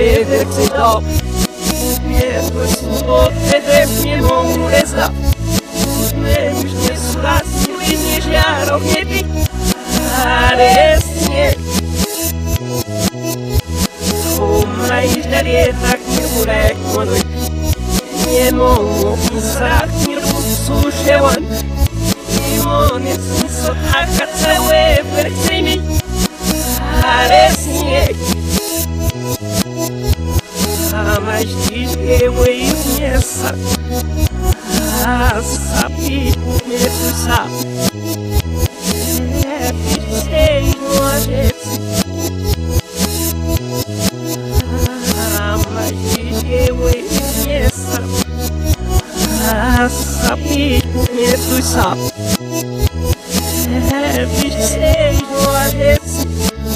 veder que se dá. Medo se todo de minha mão reza. Memes de suraço e nejar ao guebi. Parece o mais da dieta que buraco à noite. Minha mão pensar que o sushi é one. Mone se taca caue per me. Parece mas diz que eu conheça. Sabe como é que sabe? É fichei no agente. Mas diz que eu conheça. Sabe como é que sabe? É fichei no agente.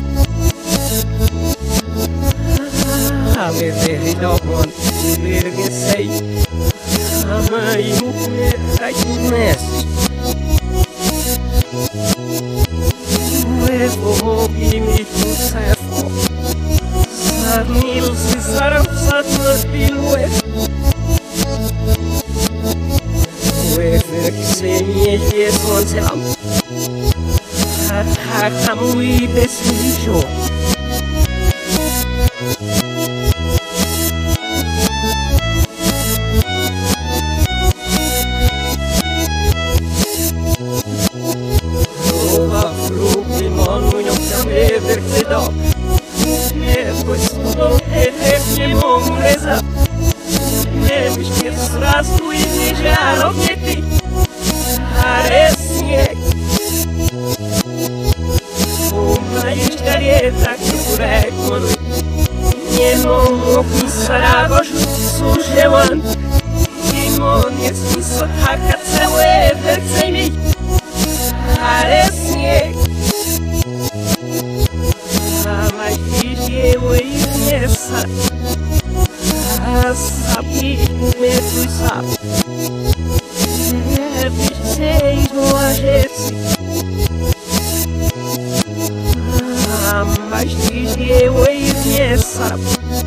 Beber no ponto, beber que sei. A mãe mulher cai no neste. Levo e me sucesso. Sarnil se sarapsat na piluet. Lever que sei me é sonzam. Ataca muito desse jogo. Ver que se dá. Depois sou minha mão reza. Me esqueço raço e nejar ao que tem. Parece uma historieta que buraco à noite. Minha mão pensar aos sujewan. Demônios que só taca caue ver que sem mim. Parece mas diz que eu conheça. Sabe como é que sabe? É fichei no agente. Mas diz que eu conheça.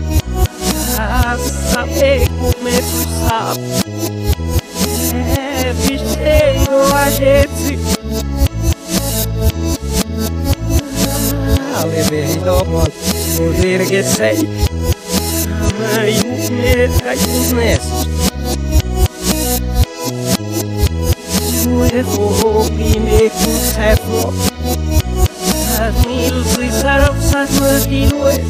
Sabe como é que sabe? É fichei no agente. Beber no ponto, poder que sei. A mãe mulher cai no neste. Levo e me conservo. Sarnil se sarapsat na piluet.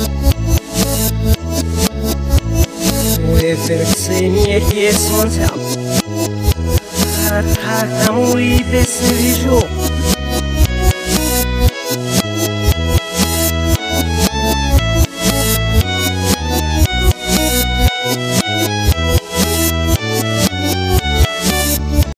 Lever que sei me é sonzam. Ataca muito desse jogo.